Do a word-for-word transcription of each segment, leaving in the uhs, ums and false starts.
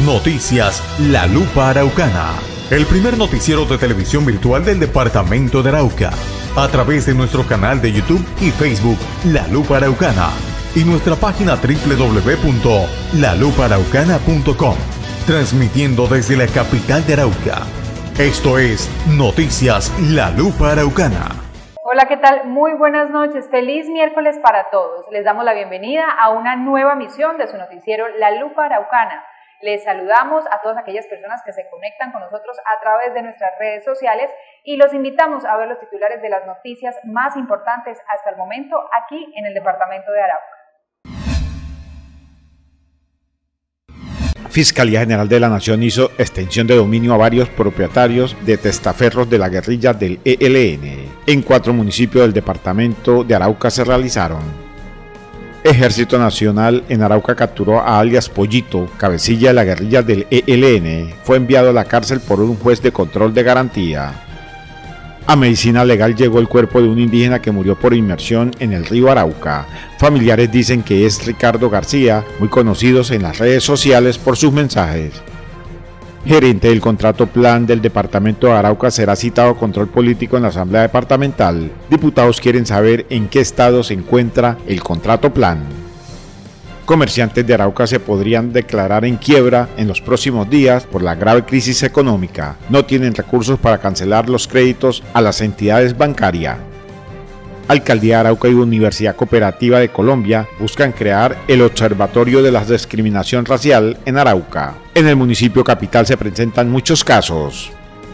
Noticias La Lupa Araucana, el primer noticiero de televisión virtual del departamento de Arauca, a través de nuestro canal de YouTube y Facebook La Lupa Araucana y nuestra página doble u doble u doble u punto la lupa araucana punto com, transmitiendo desde la capital de Arauca. Esto es Noticias La Lupa Araucana. Hola, ¿qué tal? Muy buenas noches. Feliz miércoles para todos. Les damos la bienvenida a una nueva emisión de su noticiero La Lupa Araucana. Les saludamos a todas aquellas personas que se conectan con nosotros a través de nuestras redes sociales y los invitamos a ver los titulares de las noticias más importantes hasta el momento aquí en el departamento de Arauca. Fiscalía General de la Nación hizo extensión de dominio a varios propietarios de testaferros de la guerrilla del E L N. En cuatro municipios del departamento de Arauca se realizaron. Ejército Nacional en Arauca capturó a alias Pollito, cabecilla de la guerrilla del E L N. Fue enviado a la cárcel por un juez de control de garantía. A Medicina Legal llegó el cuerpo de un indígena que murió por inmersión en el río Arauca. Familiares dicen que es Ricardo García, muy conocidos en las redes sociales por sus mensajes. Gerente del contrato plan del departamento de Arauca será citado a control político en la asamblea departamental. Diputados quieren saber en qué estado se encuentra el contrato plan. Comerciantes de Arauca se podrían declarar en quiebra en los próximos días por la grave crisis económica. No tienen recursos para cancelar los créditos a las entidades bancarias. Alcaldía de Arauca y Universidad Cooperativa de Colombia buscan crear el Observatorio de la Discriminación Racial en Arauca. En el municipio capital se presentan muchos casos.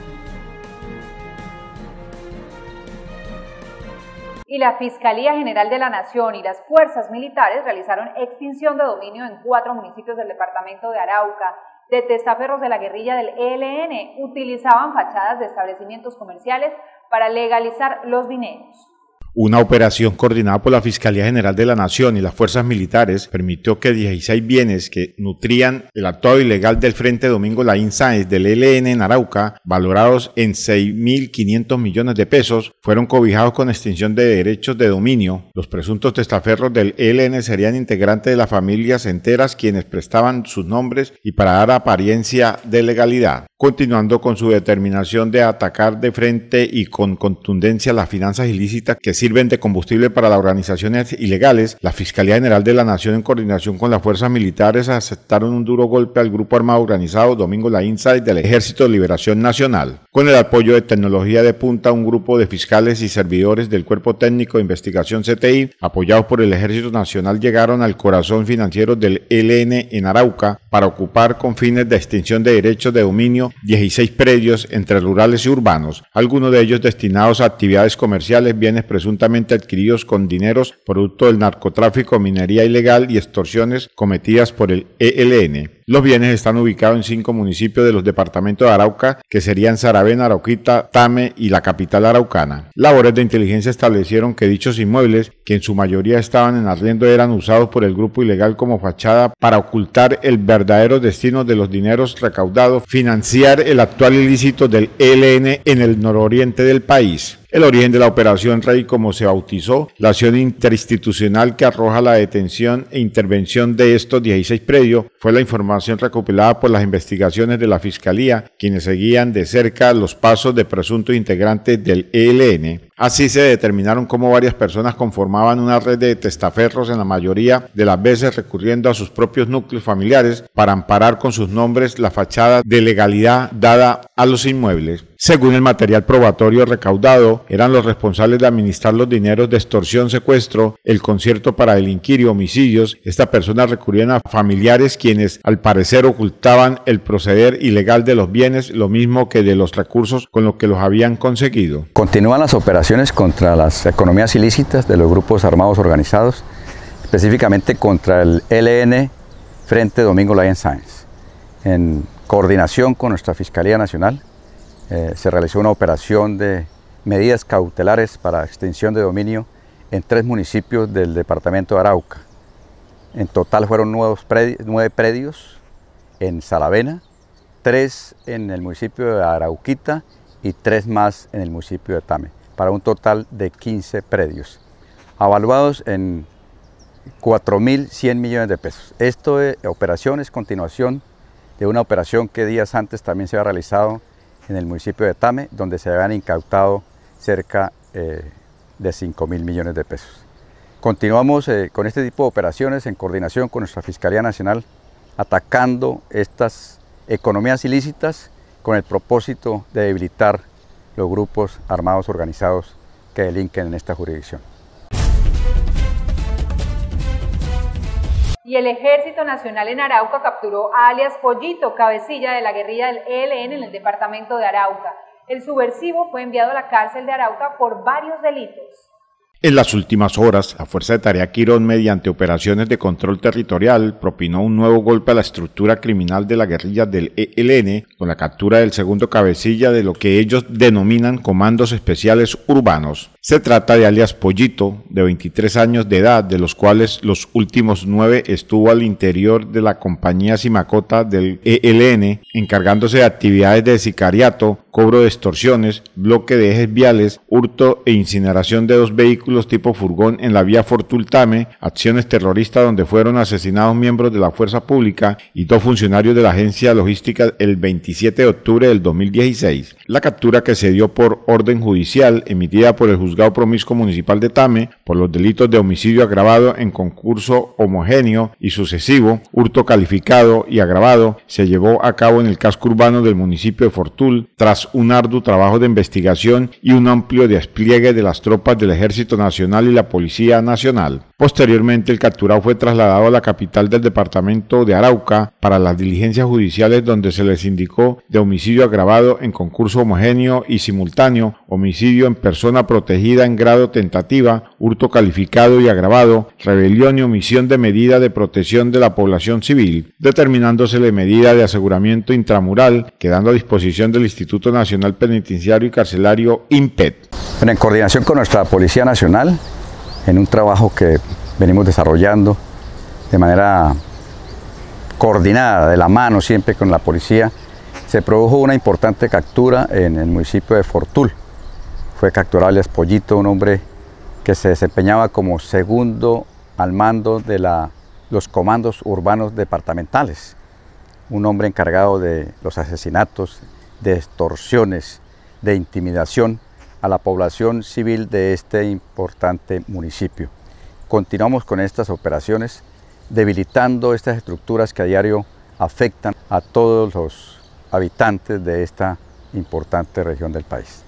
Y la Fiscalía General de la Nación y las fuerzas militares realizaron extinción de dominio en cuatro municipios del departamento de Arauca. De testaferros de la guerrilla del E L N utilizaban fachadas de establecimientos comerciales para legalizar los dineros. Una operación coordinada por la Fiscalía General de la Nación y las fuerzas militares permitió que dieciséis bienes que nutrían el actuado ilegal del Frente Domingo Laín Sáenz del E L N en Arauca, valorados en seis mil quinientos millones de pesos, fueron cobijados con extinción de derechos de dominio. Los presuntos testaferros del E L N serían integrantes de las familias enteras quienes prestaban sus nombres y para dar apariencia de legalidad. Continuando con su determinación de atacar de frente y con contundencia las finanzas ilícitas que sirven de combustible para las organizaciones ilegales, la Fiscalía General de la Nación en coordinación con las fuerzas militares aceptaron un duro golpe al grupo armado organizado Domingo Laín Sáenz del Ejército de Liberación Nacional. Con el apoyo de tecnología de punta, un grupo de fiscales y servidores del Cuerpo Técnico de Investigación C T I, apoyados por el Ejército Nacional, llegaron al corazón financiero del E L N en Arauca para ocupar con fines de extinción de derechos de dominio dieciséis predios entre rurales y urbanos, algunos de ellos destinados a actividades comerciales, bienes presuntamente adquiridos con dineros producto del narcotráfico, minería ilegal y extorsiones cometidas por el E L N. Los bienes están ubicados en cinco municipios de los departamentos de Arauca, que serían Saravena, Arauquita, Tame y la capital araucana. Labores de inteligencia establecieron que dichos inmuebles, que en su mayoría estaban en arriendo, eran usados por el grupo ilegal como fachada para ocultar el verdadero destino de los dineros recaudados, financiar el actual ilícito del E L N en el nororiente del país. El origen de la Operación Rey, como se bautizó, la acción interinstitucional que arroja la detención e intervención de estos dieciséis predios, fue la información recopilada por las investigaciones de la Fiscalía, quienes seguían de cerca los pasos de presuntos integrantes del E L N. Así se determinaron cómo varias personas conformaban una red de testaferros, en la mayoría de las veces recurriendo a sus propios núcleos familiares para amparar con sus nombres la fachada de legalidad dada a los inmuebles. Según el material probatorio recaudado, eran los responsables de administrar los dineros de extorsión, secuestro, el concierto para delinquir y homicidios. Estas personas recurrían a familiares quienes al parecer ocultaban el proceder ilegal de los bienes, lo mismo que de los recursos con los que los habían conseguido. Continúan las operaciones contra las economías ilícitas de los grupos armados organizados, específicamente contra el E L N Frente Domingo Laín Sáenz. En coordinación con nuestra Fiscalía Nacional, Eh, se realizó una operación de medidas cautelares para extinción de dominio en tres municipios del departamento de Arauca. En total fueron nuevos predi nueve predios en Saravena, tres en el municipio de Arauquita y tres más en el municipio de Tame, para un total de quince predios, avaluados en cuatro mil cien millones de pesos. Esto es operaciones, continuación de una operación que días antes también se había realizado en el municipio de Tame, donde se habían incautado cerca eh, de cinco mil millones de pesos. Continuamos eh, con este tipo de operaciones en coordinación con nuestra Fiscalía Nacional, atacando estas economías ilícitas con el propósito de debilitar los grupos armados organizados que delinquen en esta jurisdicción. Y el Ejército Nacional en Arauca capturó a alias Pollito, cabecilla de la guerrilla del E L N en el departamento de Arauca. El subversivo fue enviado a la cárcel de Arauca por varios delitos. En las últimas horas, la Fuerza de Tarea Quirón, mediante operaciones de control territorial, propinó un nuevo golpe a la estructura criminal de la guerrilla del E L N, con la captura del segundo cabecilla de lo que ellos denominan Comandos Especiales Urbanos. Se trata de alias Pollito, de veintitrés años de edad, de los cuales los últimos nueve estuvo al interior de la compañía Simacota del E L N, encargándose de actividades de sicariato, cobro de extorsiones, bloque de ejes viales, hurto e incineración de dos vehículos tipo furgón en la vía Fortul-Tame, acciones terroristas donde fueron asesinados miembros de la fuerza pública y dos funcionarios de la agencia logística el veintisiete de octubre del dos mil dieciséis. La captura, que se dio por orden judicial emitida por el Juzgado Promiscuo Municipal de Tame por los delitos de homicidio agravado en concurso homogéneo y sucesivo, hurto calificado y agravado, se llevó a cabo en el casco urbano del municipio de Fortul tras un arduo trabajo de investigación y un amplio despliegue de las tropas del Ejército Nacional y la Policía Nacional. Posteriormente, el capturado fue trasladado a la capital del departamento de Arauca para las diligencias judiciales, donde se les indicó de homicidio agravado en concurso homogéneo y simultáneo, homicidio en persona protegida en grado tentativa, hurto calificado y agravado, rebelión y omisión de medida de protección de la población civil, determinándosele medida de aseguramiento intramural, quedando a disposición del Instituto Nacional Penitenciario y Carcelario INPET. Bueno, en coordinación con nuestra Policía Nacional, en un trabajo que venimos desarrollando de manera coordinada, de la mano siempre con la policía, se produjo una importante captura en el municipio de Fortul. Fue capturado alias Pollito, un hombre que se desempeñaba como segundo al mando de la, los comandos urbanos departamentales, un hombre encargado de los asesinatos, de extorsiones, de intimidación a la población civil de este importante municipio. Continuamos con estas operaciones, debilitando estas estructuras que a diario afectan a todos los habitantes de esta importante región del país.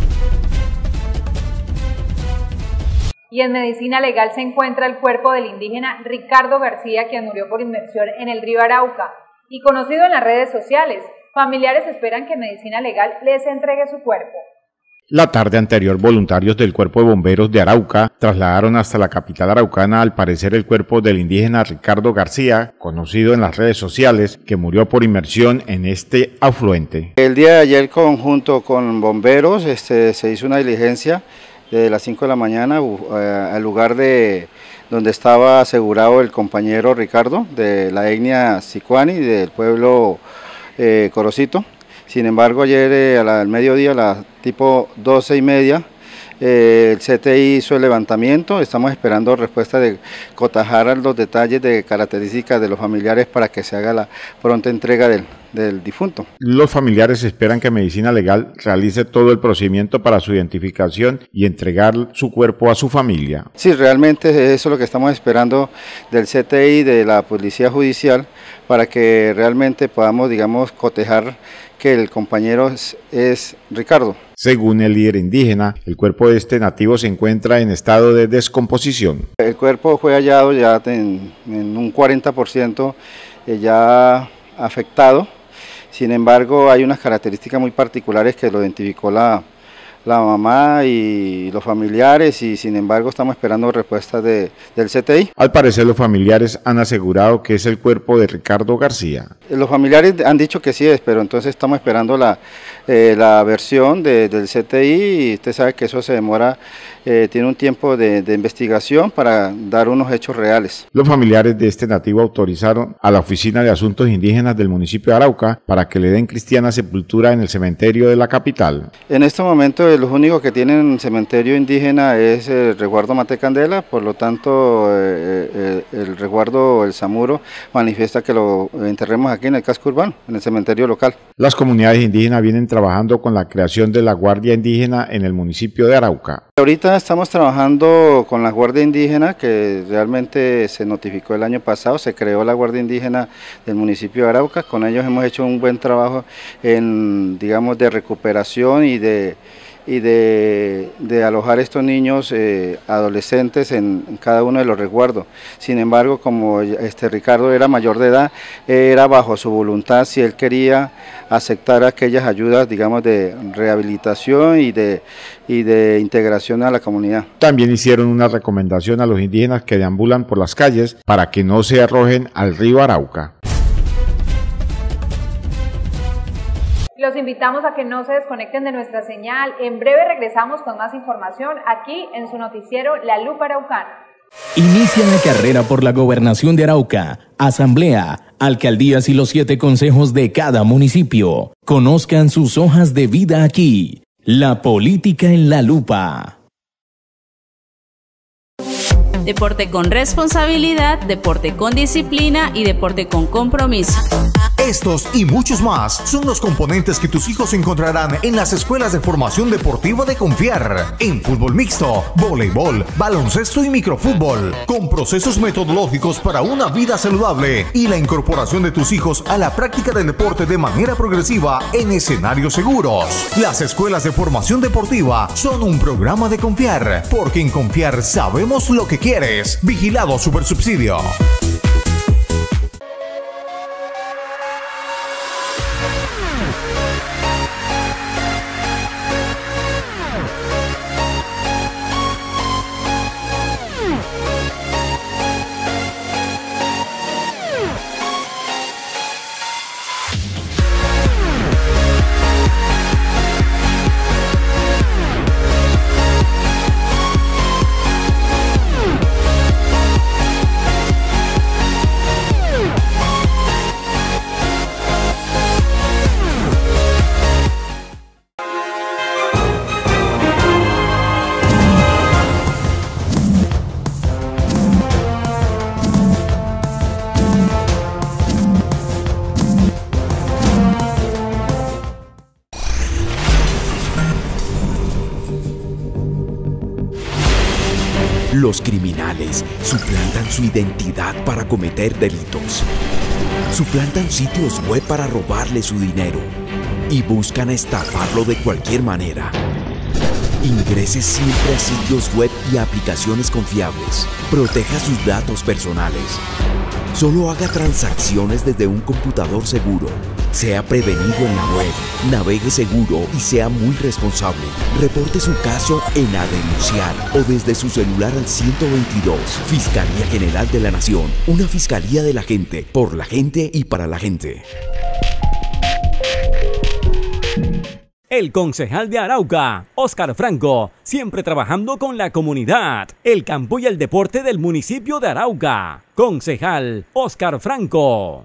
Y en medicina legal se encuentra el cuerpo del indígena Ricardo García, quien murió por inmersión en el río Arauca y conocido en las redes sociales. Familiares esperan que Medicina Legal les entregue su cuerpo. La tarde anterior, voluntarios del Cuerpo de Bomberos de Arauca trasladaron hasta la capital araucana al parecer el cuerpo del indígena Ricardo García, conocido en las redes sociales, que murió por inmersión en este afluente. El día de ayer, conjunto con bomberos, este, se hizo una diligencia de las cinco de la mañana eh, al lugar de donde estaba asegurado el compañero Ricardo de la etnia Sicuani del pueblo eh, Corocito. Sin embargo, ayer eh, al mediodía, a la tipo doce y media, eh, el C T I hizo el levantamiento. Estamos esperando respuesta de cotejar los detalles de características de los familiares para que se haga la pronta entrega del, del difunto. Los familiares esperan que Medicina Legal realice todo el procedimiento para su identificación y entregar su cuerpo a su familia. Sí, realmente eso es lo que estamos esperando del C T I, de la Policía Judicial, para que realmente podamos, digamos, cotejar que el compañero es, es Ricardo. Según el líder indígena, el cuerpo de este nativo se encuentra en estado de descomposición. El cuerpo fue hallado ya en, en un cuarenta por ciento ya afectado. Sin embargo, hay unas características muy particulares que lo identificó la, la mamá y los familiares, y sin embargo estamos esperando respuestas de, del C T I. Al parecer, los familiares han asegurado que es el cuerpo de Ricardo García. Los familiares han dicho que sí es, pero entonces estamos esperando la, eh, la versión de, del C T I, y usted sabe que eso se demora eh, tiene un tiempo de, de investigación para dar unos hechos reales. Los familiares de este nativo autorizaron a la Oficina de Asuntos Indígenas del municipio de Arauca para que le den cristiana sepultura en el cementerio de la capital. En este momento los únicos que tienen cementerio indígena es el resguardo Matecandela, por lo tanto eh, el, el resguardo El Samuro manifiesta que lo enterremos aquí en el casco urbano, en el cementerio local. Las comunidades indígenas vienen trabajando con la creación de la Guardia Indígena en el municipio de Arauca. Ahorita estamos trabajando con la Guardia Indígena, que realmente se notificó el año pasado, se creó la Guardia Indígena del municipio de Arauca. Con ellos hemos hecho un buen trabajo en, digamos, de recuperación y de y de, de alojar estos niños eh, adolescentes en, en cada uno de los resguardos. Sin embargo, como este Ricardo era mayor de edad, era bajo su voluntad si él quería aceptar aquellas ayudas, digamos, de rehabilitación y de, y de integración a la comunidad. También hicieron una recomendación a los indígenas que deambulan por las calles para que no se arrojen al río Arauca. Los invitamos a que no se desconecten de nuestra señal. En breve regresamos con más información aquí en su noticiero La Lupa Araucana. Inicia la carrera por la gobernación de Arauca, asamblea, alcaldías y los siete consejos de cada municipio. Conozcan sus hojas de vida aquí. La política en la lupa. Deporte con responsabilidad, deporte con disciplina y deporte con compromiso. Estos y muchos más son los componentes que tus hijos encontrarán en las escuelas de formación deportiva de Confiar, en fútbol mixto, voleibol, baloncesto y microfútbol, con procesos metodológicos para una vida saludable y la incorporación de tus hijos a la práctica del deporte de manera progresiva en escenarios seguros. Las escuelas de formación deportiva son un programa de Confiar, porque en Confiar sabemos lo que quieres. Vigilado Supersubsidio. Los criminales suplantan su identidad para cometer delitos. Suplantan sitios web para robarle su dinero y buscan estafarlo de cualquier manera. Ingrese siempre a sitios web y aplicaciones confiables. Proteja sus datos personales. Solo haga transacciones desde un computador seguro. Sea prevenido en la web, navegue seguro y sea muy responsable. Reporte su caso en A Denunciar o desde su celular al ciento veintidós. Fiscalía General de la Nación, una fiscalía de la gente, por la gente y para la gente. El concejal de Arauca, Óscar Franco, siempre trabajando con la comunidad, el campo y el deporte del municipio de Arauca. Concejal Óscar Franco.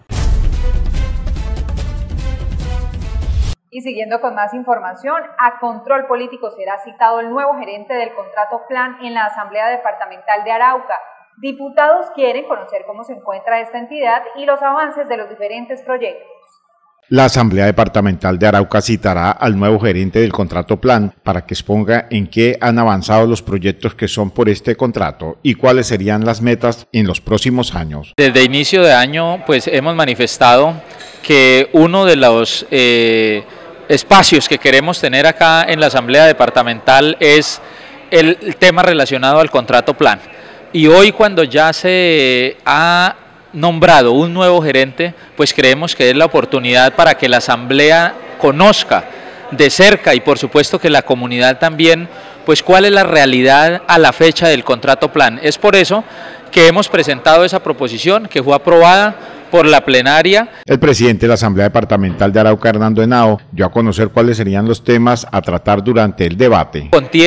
Y siguiendo con más información, a control político será citado el nuevo gerente del contrato Plan en la Asamblea Departamental de Arauca. Diputados quieren conocer cómo se encuentra esta entidad y los avances de los diferentes proyectos. La Asamblea Departamental de Arauca citará al nuevo gerente del contrato Plan para que exponga en qué han avanzado los proyectos que son por este contrato y cuáles serían las metas en los próximos años. Desde inicio de año pues hemos manifestado que uno de los eh, espacios que queremos tener acá en la Asamblea Departamental es el, el tema relacionado al contrato Plan. Y hoy, cuando ya se ha nombrado un nuevo gerente, pues creemos que es la oportunidad para que la Asamblea conozca de cerca y por supuesto que la comunidad también, pues cuál es la realidad a la fecha del contrato Plan. Es por eso que hemos presentado esa proposición que fue aprobada por la plenaria. El presidente de la Asamblea Departamental de Arauca, Hernando Henao, dio a conocer cuáles serían los temas a tratar durante el debate. Contiene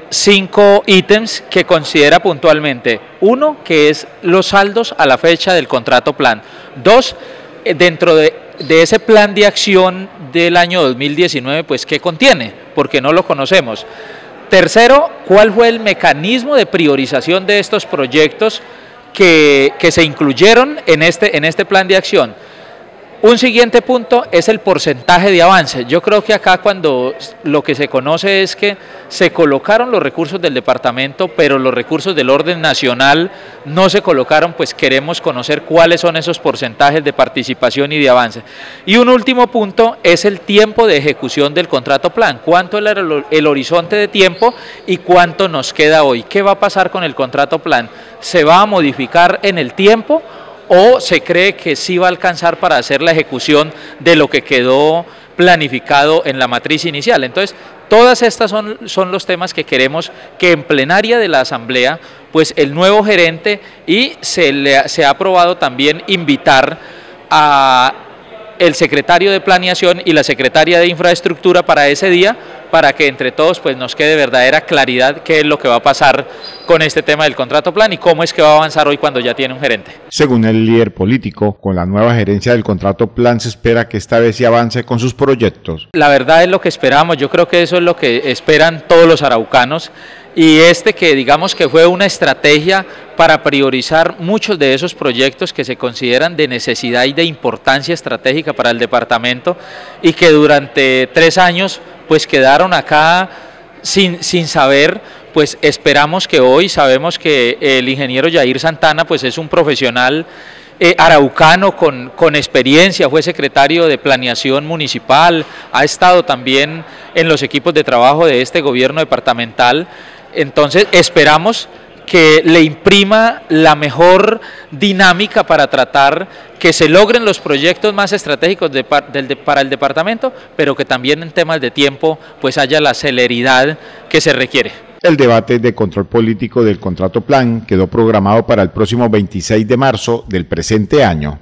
cinco ítems que considera puntualmente. Uno, que es los saldos a la fecha del contrato plan. Dos, dentro de, de ese plan de acción del año dos mil diecinueve, pues ¿qué contiene? Porque no lo conocemos. Tercero, ¿cuál fue el mecanismo de priorización de estos proyectos que, que se incluyeron en este, en este plan de acción? Un siguiente punto es el porcentaje de avance. Yo creo que acá cuando lo que se conoce es que se colocaron los recursos del departamento, pero los recursos del orden nacional no se colocaron, pues queremos conocer cuáles son esos porcentajes de participación y de avance. Y un último punto es el tiempo de ejecución del contrato plan. ¿Cuánto era el, el horizonte de tiempo y cuánto nos queda hoy? ¿Qué va a pasar con el contrato plan? ¿Se va a modificar en el tiempo o se cree que sí va a alcanzar para hacer la ejecución de lo que quedó planificado en la matriz inicial? Entonces, todas estas son, son los temas que queremos que en plenaria de la Asamblea, pues el nuevo gerente, y se, le, se ha aprobado también invitar a el secretario de Planeación y la secretaria de Infraestructura para ese día, para que entre todos pues nos quede verdadera claridad qué es lo que va a pasar con este tema del contrato plan y cómo es que va a avanzar hoy cuando ya tiene un gerente. Según el líder político, con la nueva gerencia del contrato plan se espera que esta vez sí avance con sus proyectos. La verdad es lo que esperamos, yo creo que eso es lo que esperan todos los araucanos, y este que digamos que fue una estrategia para priorizar muchos de esos proyectos que se consideran de necesidad y de importancia estratégica para el departamento y que durante tres años pues quedaron acá sin, sin saber. Pues esperamos que hoy, sabemos que el ingeniero Yair Santana pues es un profesional eh, araucano con, con experiencia, fue secretario de Planeación Municipal, ha estado también en los equipos de trabajo de este gobierno departamental. Entonces esperamos que le imprima la mejor dinámica para tratar que se logren los proyectos más estratégicos de, de, para el departamento, pero que también en temas de tiempo pues haya la celeridad que se requiere. El debate de control político del contrato plan quedó programado para el próximo veintiséis de marzo del presente año.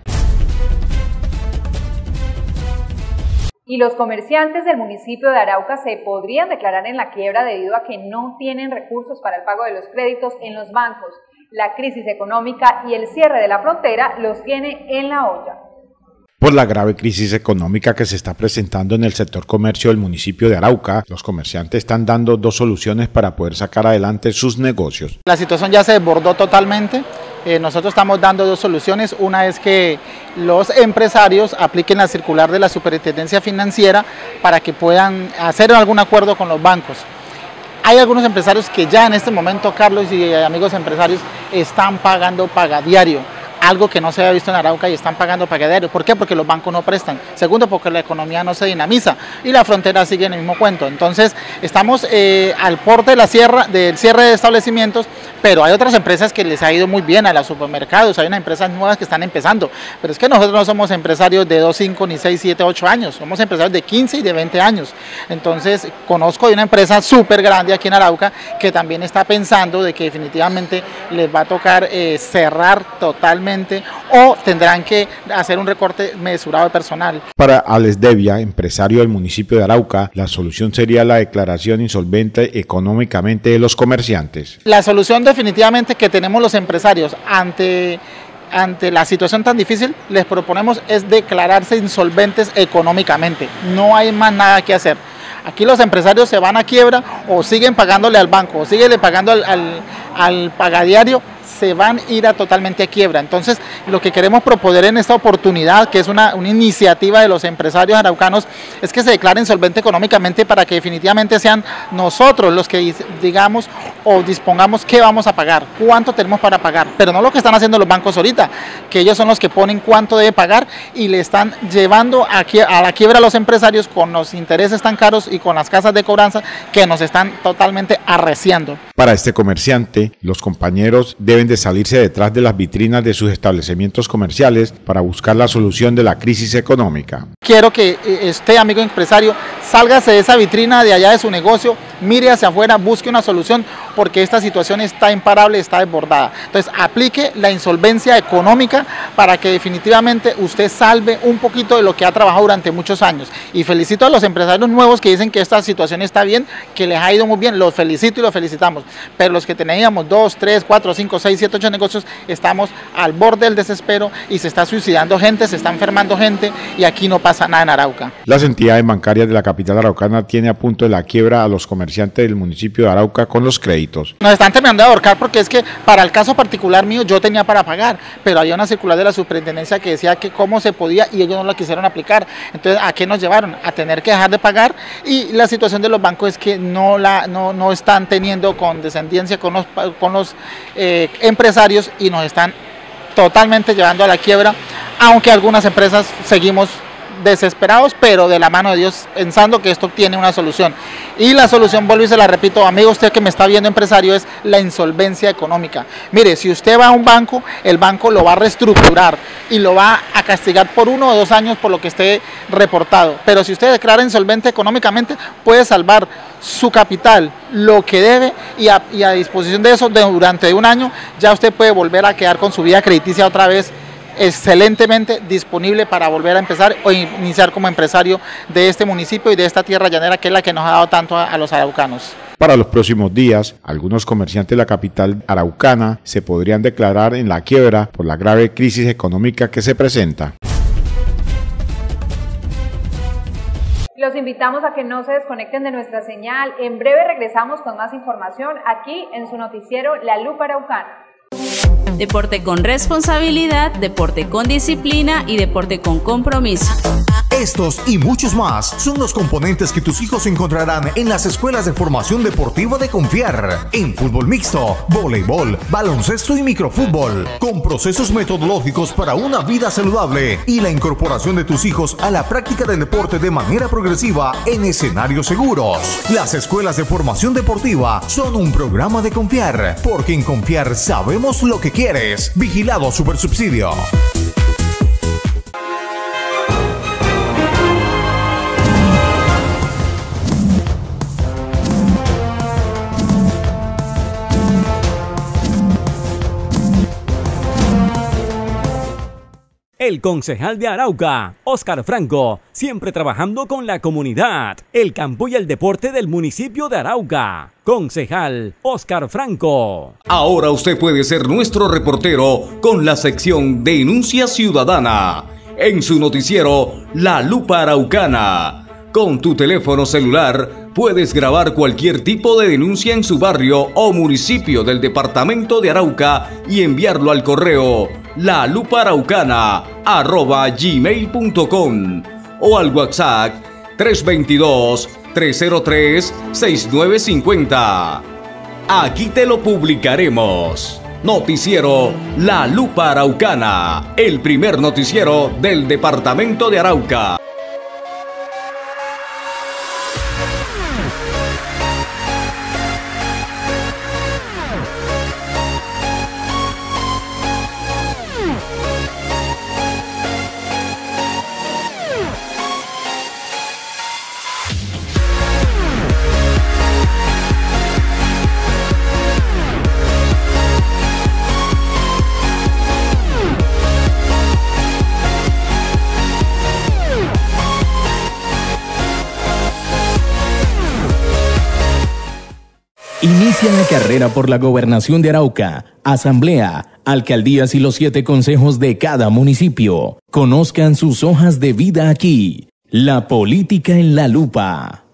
Y los comerciantes del municipio de Arauca se podrían declarar en la quiebra debido a que no tienen recursos para el pago de los créditos en los bancos. La crisis económica y el cierre de la frontera los tiene en la olla. Por la grave crisis económica que se está presentando en el sector comercio del municipio de Arauca, los comerciantes están dando dos soluciones para poder sacar adelante sus negocios. La situación ya se desbordó totalmente. Eh, nosotros estamos dando dos soluciones. Una es que los empresarios apliquen la circular de la Superintendencia Financiera para que puedan hacer algún acuerdo con los bancos. Hay algunos empresarios que ya en este momento, Carlos y amigos empresarios, están pagando pagadiario, algo que no se había visto en Arauca, y están pagando pagadiario. ¿Por qué? Porque los bancos no prestan. Segundo, porque la economía no se dinamiza y la frontera sigue en el mismo cuento. Entonces, estamos eh, al borde de la sierra, del cierre de establecimientos, pero hay otras empresas que les ha ido muy bien, a los supermercados, hay unas empresas nuevas que están empezando, pero es que nosotros no somos empresarios de dos, cinco, ni seis, siete, ocho años, somos empresarios de quince y de veinte años. Entonces, conozco de una empresa súper grande aquí en Arauca que también está pensando de que definitivamente les va a tocar eh, cerrar totalmente o tendrán que hacer un recorte mesurado de personal. Para Alex Devia, empresario del municipio de Arauca, la solución sería la declaración insolvente económicamente de los comerciantes. La solución definitivamente que tenemos los empresarios ante, ante la situación tan difícil, les proponemos es declararse insolventes económicamente. No hay más nada que hacer. Aquí los empresarios se van a quiebra o siguen pagándole al banco o siguen pagando al, al, al pagadiario, se van a ir a totalmente a quiebra. Entonces, lo que queremos proponer en esta oportunidad, que es una, una iniciativa de los empresarios araucanos, es que se declaren solvente económicamente para que definitivamente sean nosotros los que digamos o dispongamos qué vamos a pagar, cuánto tenemos para pagar, pero no lo que están haciendo los bancos ahorita, que ellos son los que ponen cuánto debe pagar y le están llevando a, a la quiebra a los empresarios con los intereses tan caros y con las casas de cobranza que nos están totalmente arreciando. Para este comerciante, los compañeros deben de salirse detrás de las vitrinas de sus establecimientos comerciales para buscar la solución de la crisis económica. Quiero que este amigo empresario sálgase de esa vitrina de allá de su negocio, mire hacia afuera, busque una solución, porque esta situación está imparable, está desbordada. Entonces, aplique la insolvencia económica para que definitivamente usted salve un poquito de lo que ha trabajado durante muchos años. Y felicito a los empresarios nuevos que dicen que esta situación está bien, que les ha ido muy bien, los felicito y los felicitamos. Pero los que teníamos dos, tres, cuatro, cinco, seis, siete, ocho negocios, estamos al borde del desespero y se está suicidando gente, se está enfermando gente y aquí no pasa nada en Arauca. Las entidades bancarias de la capital araucana tienen a punto de la quiebra a los comerciantes del municipio de Arauca con los créditos. Nos están terminando de ahorcar porque es que para el caso particular mío yo tenía para pagar, pero había una circular de la superintendencia que decía que cómo se podía y ellos no la quisieron aplicar. Entonces, ¿a qué nos llevaron? A tener que dejar de pagar, y la situación de los bancos es que no, la, no, no están teniendo condescendencia con los, con los eh, empresarios y nos están totalmente llevando a la quiebra, aunque algunas empresas seguimos desesperados, pero de la mano de Dios, pensando que esto tiene una solución. Y la solución, vuelvo y se la repito, amigo, usted que me está viendo, empresario, es la insolvencia económica. Mire, si usted va a un banco, el banco lo va a reestructurar y lo va a castigar por uno o dos años por lo que esté reportado. Pero si usted declara insolvente económicamente, puede salvar su capital, lo que debe, y a, y a disposición de eso, de, durante un año, ya usted puede volver a quedar con su vida crediticia otra vez excelentemente disponible para volver a empezar o iniciar como empresario de este municipio y de esta tierra llanera, que es la que nos ha dado tanto a, a los araucanos. Para los próximos días, algunos comerciantes de la capital araucana se podrían declarar en la quiebra por la grave crisis económica que se presenta. Los invitamos a que no se desconecten de nuestra señal. En breve regresamos con más información aquí en su noticiero La Lupa Araucana. Deporte con responsabilidad, deporte con disciplina y deporte con compromiso. Estos y muchos más son los componentes que tus hijos encontrarán en las escuelas de formación deportiva de Confiar, en fútbol mixto, voleibol, baloncesto y microfútbol, con procesos metodológicos para una vida saludable y la incorporación de tus hijos a la práctica del deporte de manera progresiva en escenarios seguros. Las escuelas de formación deportiva son un programa de Confiar, porque en Confiar sabemos lo que quieres. Vigilado Supersubsidio. El concejal de Arauca, Óscar Franco, siempre trabajando con la comunidad, el campo y el deporte del municipio de Arauca. Concejal Óscar Franco. Ahora usted puede ser nuestro reportero con la sección Denuncia Ciudadana en su noticiero La Lupa Araucana. Con tu teléfono celular puedes grabar cualquier tipo de denuncia en su barrio o municipio del departamento de Arauca y enviarlo al correo la lupa araucana arroba gmail punto com o al WhatsApp tres dos dos, tres cero tres, seis nueve cinco cero. Aquí te lo publicaremos. Noticiero La Lupa Araucana, el primer noticiero del departamento de Arauca. Inician la carrera por la gobernación de Arauca, asamblea, alcaldías y los siete consejos de cada municipio. Conozcan sus hojas de vida aquí. La política en la lupa.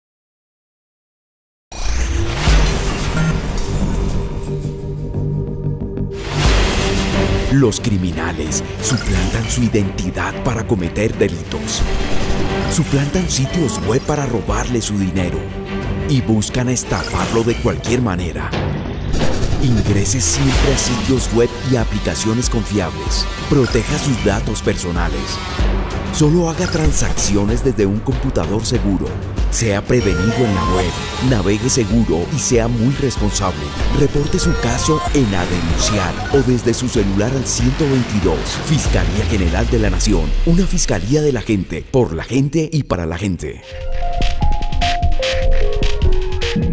Los criminales suplantan su identidad para cometer delitos. Suplantan sitios web para robarle su dinero y buscan estafarlo de cualquier manera. Ingrese siempre a sitios web y aplicaciones confiables. Proteja sus datos personales. Solo haga transacciones desde un computador seguro. Sea prevenido en la web. Navegue seguro y sea muy responsable. Reporte su caso en A Denunciar o desde su celular al ciento veintidós. Fiscalía General de la Nación. Una fiscalía de la gente, por la gente y para la gente.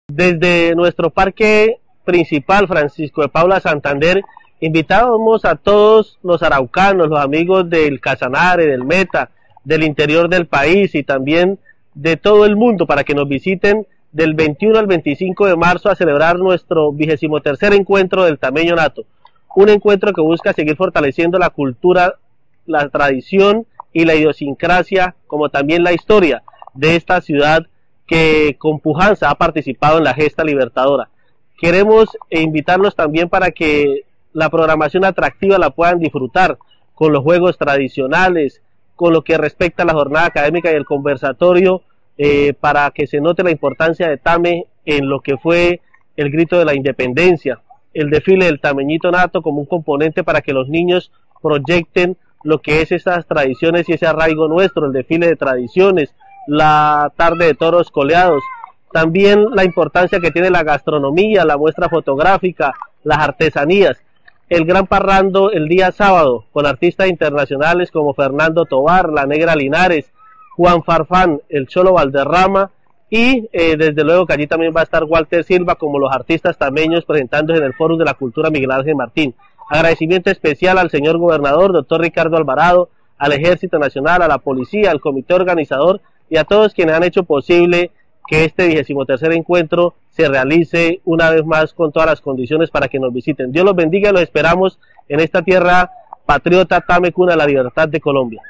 Desde nuestro parque principal, Francisco de Paula Santander, invitábamos a todos los araucanos, los amigos del Casanare, del Meta, del interior del país y también de todo el mundo para que nos visiten del veintiuno al veinticinco de marzo a celebrar nuestro vigésimo tercer encuentro del Tameño Nato. Un encuentro que busca seguir fortaleciendo la cultura, la tradición y la idiosincrasia, como también la historia de esta ciudad que con pujanza ha participado en la gesta libertadora. Queremos invitarlos también para que la programación atractiva la puedan disfrutar con los juegos tradicionales, con lo que respecta a la jornada académica y el conversatorio, eh, para que se note la importancia de Tame en lo que fue el grito de la independencia, el desfile del Tameñito Nato como un componente para que los niños proyecten lo que es esas tradiciones y ese arraigo nuestro, el desfile de tradiciones, la tarde de toros coleados, también la importancia que tiene la gastronomía, la muestra fotográfica, las artesanías, el gran parrando el día sábado con artistas internacionales como Fernando Tovar, La Negra Linares, Juan Farfán, el Cholo Valderrama y eh, desde luego que allí también va a estar Walter Silva como los artistas tameños presentándose en el Fórum de la Cultura Miguel Ángel Martín. Agradecimiento especial al señor gobernador, doctor Ricardo Alvarado, al Ejército Nacional, a la Policía, al comité organizador y a todos quienes han hecho posible que este vigésimo tercer encuentro se realice una vez más con todas las condiciones para que nos visiten. Dios los bendiga y los esperamos en esta tierra patriota, Tame, cuna de la libertad de Colombia.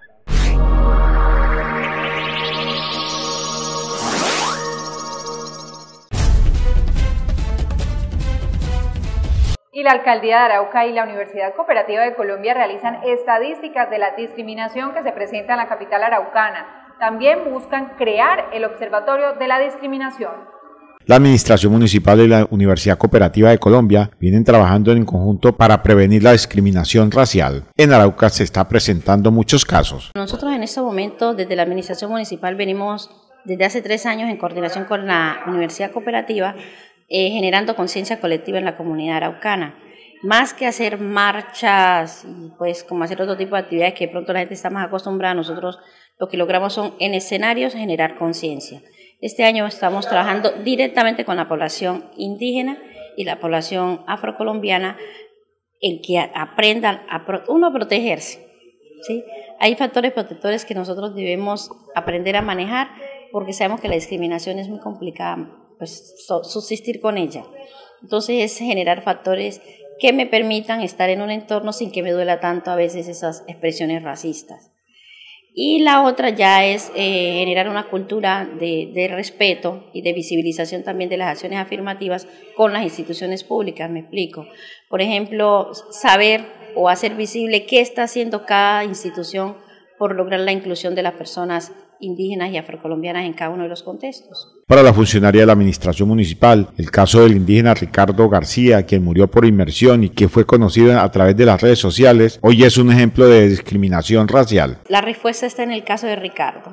Y la Alcaldía de Arauca y la Universidad Cooperativa de Colombia realizan estadísticas de la discriminación que se presenta en la capital araucana. También buscan crear el Observatorio de la Discriminación. La Administración Municipal y la Universidad Cooperativa de Colombia vienen trabajando en conjunto para prevenir la discriminación racial. En Arauca se está presentando muchos casos. Nosotros en este momento, desde la Administración Municipal, venimos desde hace tres años en coordinación con la Universidad Cooperativa, Eh, generando conciencia colectiva en la comunidad araucana. Más que hacer marchas y pues como hacer otro tipo de actividades que de pronto la gente está más acostumbrada, nosotros lo que logramos son en escenarios generar conciencia. Este año estamos trabajando directamente con la población indígena y la población afrocolombiana, el que aprendan a pro, uno a protegerse, ¿sí? Hay factores protectores que nosotros debemos aprender a manejar porque sabemos que la discriminación es muy complicada, pues subsistir con ella. Entonces es generar factores que me permitan estar en un entorno sin que me duela tanto a veces esas expresiones racistas. Y la otra ya es eh, generar una cultura de, de respeto y de visibilización también de las acciones afirmativas con las instituciones públicas, me explico. Por ejemplo, saber o hacer visible qué está haciendo cada institución por lograr la inclusión de las personas indígenas y afrocolombianas en cada uno de los contextos. Para la funcionaria de la Administración Municipal, el caso del indígena Ricardo García, quien murió por inmersión y que fue conocido a través de las redes sociales, hoy es un ejemplo de discriminación racial. La respuesta está en el caso de Ricardo.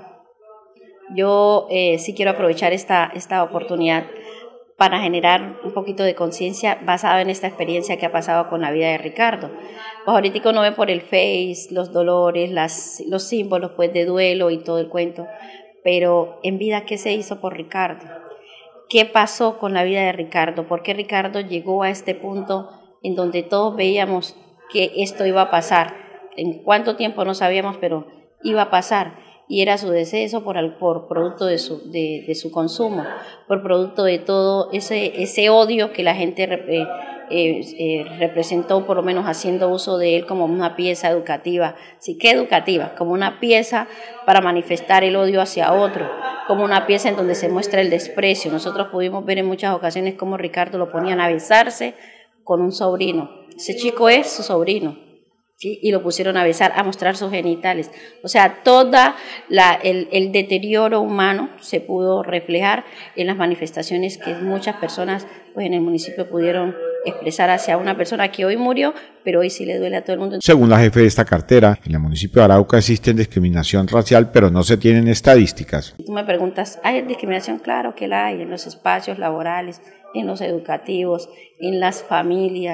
Yo eh, sí quiero aprovechar esta, esta oportunidad para generar un poquito de conciencia basada en esta experiencia que ha pasado con la vida de Ricardo. Pues ahorita uno ve por el Face los dolores, las, los símbolos pues de duelo y todo el cuento, pero en vida, ¿qué se hizo por Ricardo? ¿Qué pasó con la vida de Ricardo? ¿Por qué Ricardo llegó a este punto en donde todos veíamos que esto iba a pasar? En cuánto tiempo no sabíamos, pero iba a pasar. Y era su deceso por, por producto de su, de, de su consumo, por producto de todo ese, ese odio que la gente eh, eh, eh, representó, por lo menos haciendo uso de él como una pieza educativa. Sí, ¿qué educativa? Como una pieza para manifestar el odio hacia otro, como una pieza en donde se muestra el desprecio. Nosotros pudimos ver en muchas ocasiones cómo Ricardo lo ponían a besarse con un sobrino. Ese chico es su sobrino. ¿Sí? Y lo pusieron a besar, a mostrar sus genitales. O sea, todo el, el deterioro humano se pudo reflejar en las manifestaciones que muchas personas pues, en el municipio pudieron expresar hacia una persona que hoy murió, pero hoy sí le duele a todo el mundo. Según la jefe de esta cartera, en el municipio de Arauca existe discriminación racial, pero no se tienen estadísticas. Tú me preguntas, ¿hay discriminación? Claro que la hay, en los espacios laborales, en los educativos, en las familias,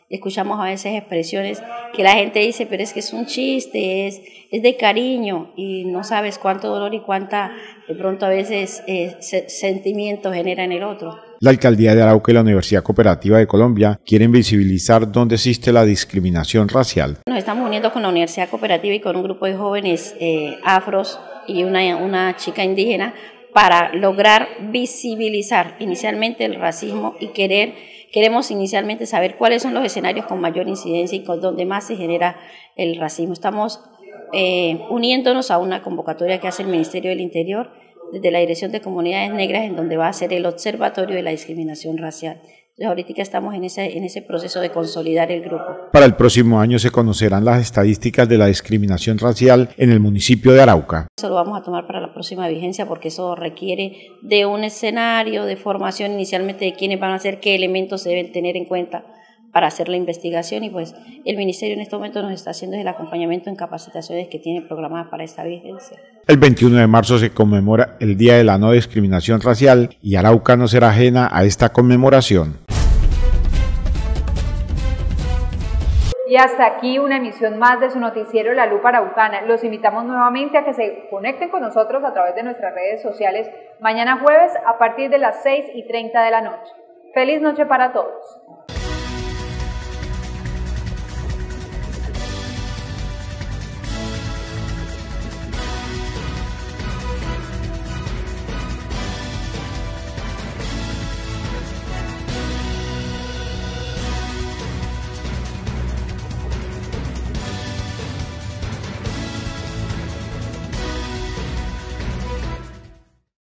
escuchamos a veces expresiones que la gente dice, pero es que es un chiste, es, es de cariño, y no sabes cuánto dolor y cuánta, de pronto a veces, eh, se, sentimientos genera en el otro. La Alcaldía de Arauca y la Universidad Cooperativa de Colombia quieren visibilizar dónde existe la discriminación racial. Nos estamos uniendo con la Universidad Cooperativa y con un grupo de jóvenes eh, afros y una, una chica indígena para lograr visibilizar inicialmente el racismo y querer, queremos inicialmente saber cuáles son los escenarios con mayor incidencia y con donde más se genera el racismo. Estamos eh, uniéndonos a una convocatoria que hace el Ministerio del Interior desde la Dirección de Comunidades Negras, en donde va a ser el Observatorio de la Discriminación Racial. Entonces, ahorita estamos en ese, en ese proceso de consolidar el grupo. Para el próximo año se conocerán las estadísticas de la discriminación racial en el municipio de Arauca. Eso lo vamos a tomar para la próxima vigencia porque eso requiere de un escenario de formación inicialmente de quiénes van a ser, qué elementos se deben tener en cuenta para hacer la investigación, y pues el Ministerio en este momento nos está haciendo el acompañamiento en capacitaciones que tiene programadas para esta vigencia. El veintiuno de marzo se conmemora el Día de la No Discriminación Racial y Arauca no será ajena a esta conmemoración. Y hasta aquí una emisión más de su noticiero La Lupa Araucana. Los invitamos nuevamente a que se conecten con nosotros a través de nuestras redes sociales mañana jueves a partir de las seis y treinta de la noche. ¡Feliz noche para todos!